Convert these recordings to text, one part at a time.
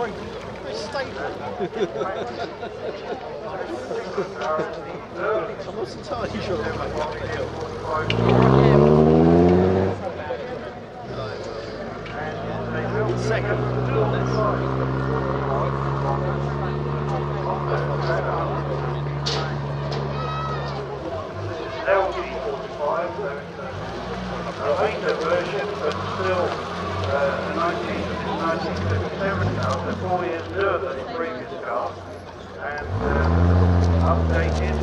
very stable. I'm not entirely sure. Second. A later version, but still a 1957 car, so 4 years newer than the previous car, and updated,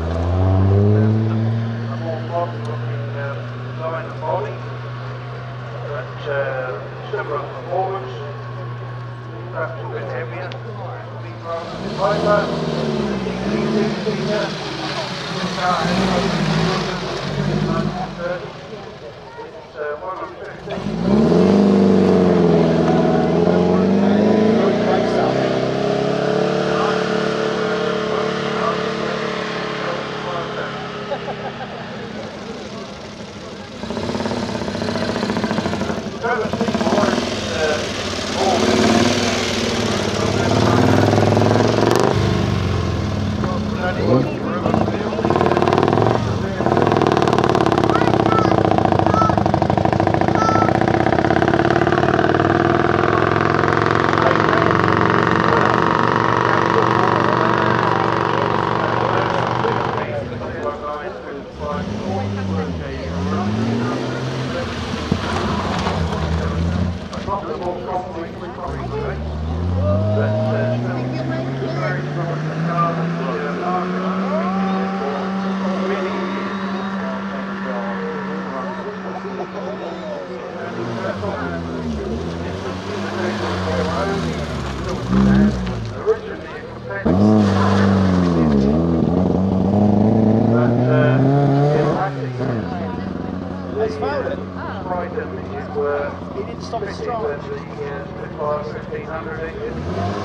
a more modern looking design and body, but similar performance, perhaps a bit heavier, lighter, easier, this car has 1930. One of 50. He didn't stop it strong. The 1500 engine.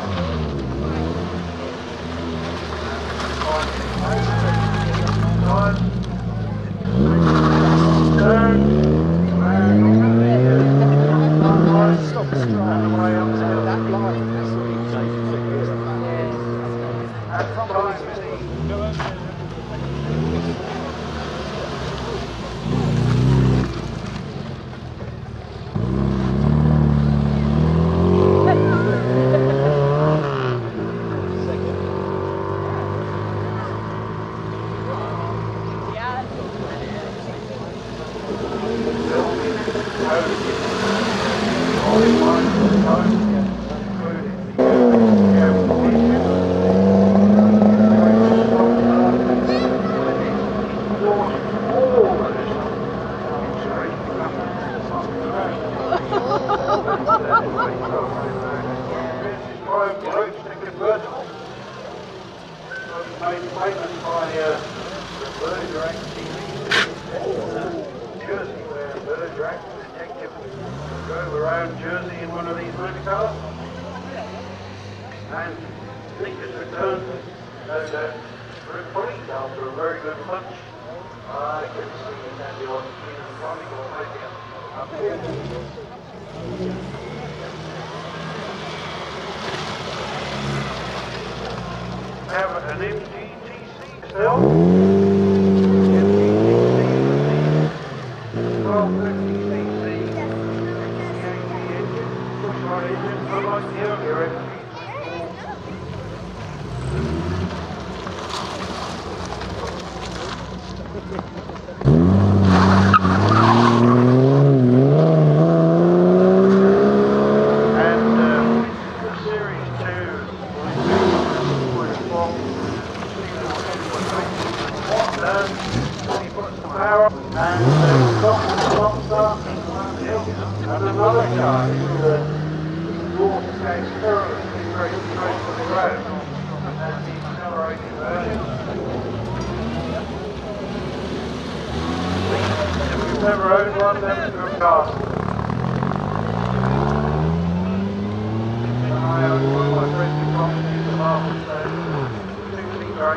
Jersey in one of these motorcars, and Nick has returned fully after a very good punch. I can see Sandy on tonic or maybe up here. Have an MGTC cell. MGTC 1250cc. Unlike the earlier MG. And the Series 2 he puts the power and and another car is very straight for the ground, and the accelerated version. If you've never owned one, then it's a good car. I owned one, my friend who promised the last two-seater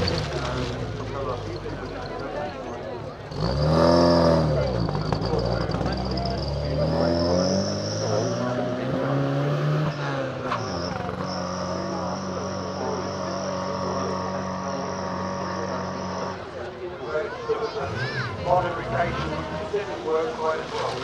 18. modification didn't work quite as well.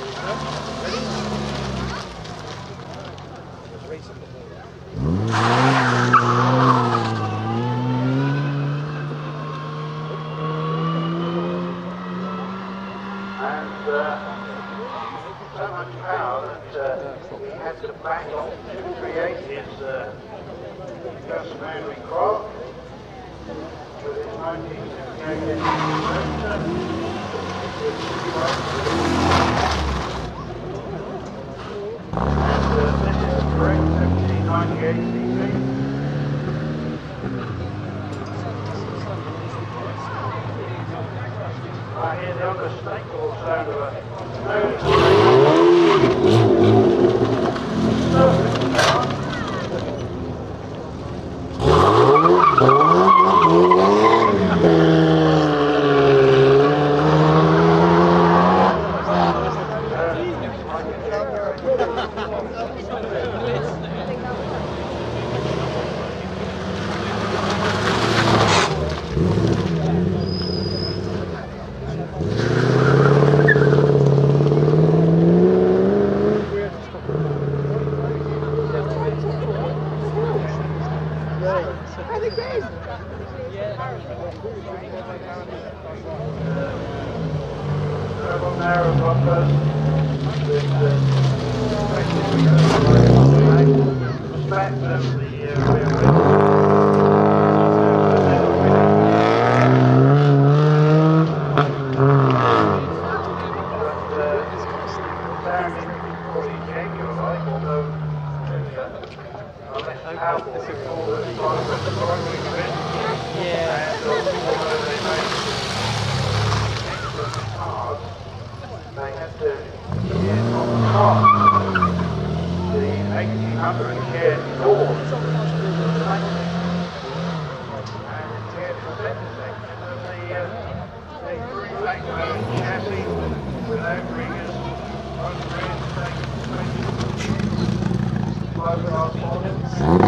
And so much power that he had to back off to create his customary craft with his 1978 engine motor. And this is the correct 1798 cc. I hear the unmistakable sound of a nose narrow bumpers with respect of the rear wheel. Sounding pretty genuine, like, although less powerful than all the primary bit. And although they make excellent cars, they had to get on top the 1800 shared doors and get the center section of the three-lane chassis without ringers, unread, fiberglass bottom.